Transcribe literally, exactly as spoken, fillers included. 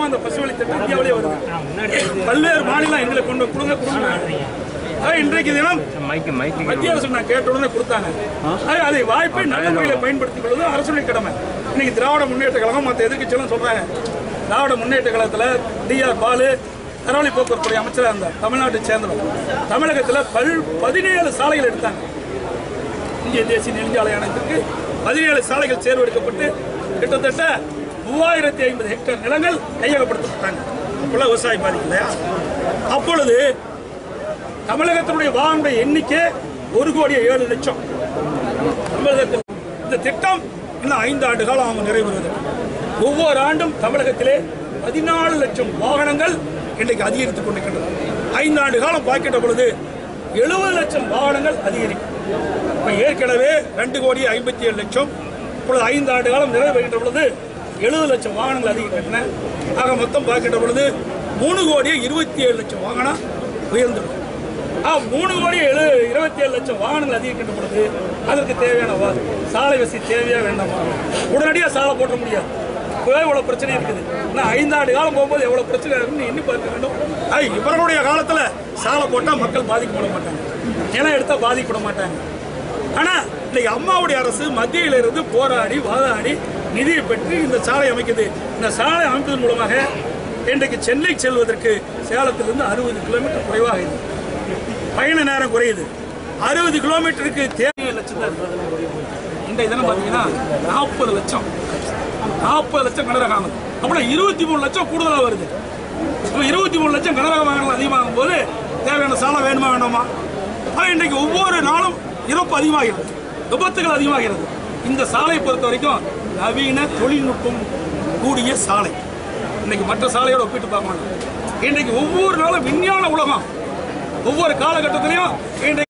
வருஷமா அந்த பசுவழி திட்டம் இந்தியாவிலே வருது. பல்வேறு மாநிலம் எங்களை கொண்டு கொடுங்க கொடுங்க. இன்றைக்கு தினம் மத்திய அரசு நான் கேட்ட உடனே கொடுத்தாங்க. அதை வாய்ப்பை நல்ல முறையில் பயன்படுத்திக் கொள்வது அரசுடைய கடமை. இன்னைக்கு திராவிட முன்னேற்ற கழகம் மற்ற எதிர்க்கட்சிகளும் சொல்றாங்க. திராவிட முன்னேற்ற கழகத்தில் டி ஆர் பாலு கரோலி போக்குவரத்துறை அமைச்சராக இருந்தார், தமிழ்நாட்டை சேர்ந்தவர். தமிழகத்தில் பல் பதினேழு சாலைகள் எடுத்தாங்க. இந்திய தேசிய நெடுஞ்சாலை ஆணையத்திற்கு பதினேழு சாலைகள் தேர்வு எடுக்கப்பட்டு கிட்டத்தட்ட மூவாயிரத்தி ஐம்பது ஹெக்டேர் நிலங்கள் கையகப்படுத்தப்பட்டாங்க. அப்பொழுது விவசாயி பாதிக்கலையா? அப்பொழுது தமிழகத்தினுடைய வாகன எண்ணிக்கை ஒரு கோடி ஏழு லட்சம். தமிழகத்தில் இந்த திட்டம் இன்னும் ஐந்து ஆண்டு காலம் அவங்க நிறைவேறுவது. ஒவ்வொரு ஆண்டும் தமிழகத்திலே பதினாலு லட்சம் வாகனங்கள் இன்றைக்கு அதிகரித்துக் கொண்டிருக்கின்றன. ஐந்து ஆண்டு காலம் பார்க்கின்ற பொழுது எழுபது லட்சம் வாகனங்கள் அதிகரிக்கும். ஏற்கனவே ரெண்டு கோடி ஐம்பத்தி ஏழு லட்சம், இப்பொழுது ஐந்து ஆண்டு காலம் நிறைவேறுகின்ற பொழுது எழுபது லட்சம் வாகனங்கள் அதிகரிக்கின்றன. ஆக மொத்தம் பார்க்கின்ற பொழுது மூணு கோடி இருபத்தி ஏழு லட்சம் வாகனம் உயர்ந்துடும். மூணு கோடி எழு இருபத்தி ஏழு லட்சம் வாகனங்கள் அதிகரிக்கின்ற பொழுது அதற்கு தேவையான சாலை வசதி தேவையா வேண்டாமா? உடனடியாக சாலை போட்ட முடியாது. எவ்வளவு பிரச்சனை இருக்குது. ஐந்தாண்டு காலம் போகும்போது எவ்வளவு பிரச்சனை இருக்குன்னு எண்ணி பார்க்க வேண்டும். இவர்களுடைய காலத்துல சாலை போட்டா மக்கள் பாதிக்கப்பட மாட்டாங்க, நிலம் எடுத்தா பாதிக்கப்பட மாட்டாங்க. ஆனா இன்னைக்கு அம்மாவுடைய அரசு மத்தியில இருந்து போராடி வாதாடி நிதியை பெற்று இந்த சாலை அமைக்குது. இந்த சாலை அமைப்பதன் மூலமாக இன்றைக்கு சென்னை செல்வதற்கு சேலத்திலிருந்து அறுபது கிலோமீட்டர் குறைவாக இருக்கு. பயண நேரம் குறையுது. அறுபது கிலோமீட்டருக்கு தேவை லட்சம் தான். இன்றைய தினம் பார்த்தீங்கன்னா நாற்பது லட்சம் நாற்பது லட்சம் கனரக வாகனம். அப்படின்னா இருபத்தி மூணு லட்சம் கூடுதலாக வருது. இருபத்தி மூணு லட்சம் கனரக வாகனங்கள் அதிகமாகும் போது தேவையான சாலை வேணுமா வேண்டாமா? ஆனால் இன்றைக்கு ஒவ்வொரு நாளும் இறப்பு அதிகமாகிறது, விபத்துகள் அதிகமாகிறது. இந்த சாலையை பொறுத்த வரைக்கும் நவீன தொழில்நுட்பம் கூடிய சாலை. இன்னைக்கு மற்ற சாலையோட ஒப்பிட்டு பார்க்க மாட்டோம். இன்றைக்கு ஒவ்வொரு நாளும் விஞ்ஞான உலகம். ஒவ்வொரு காலகட்டத்திலையும்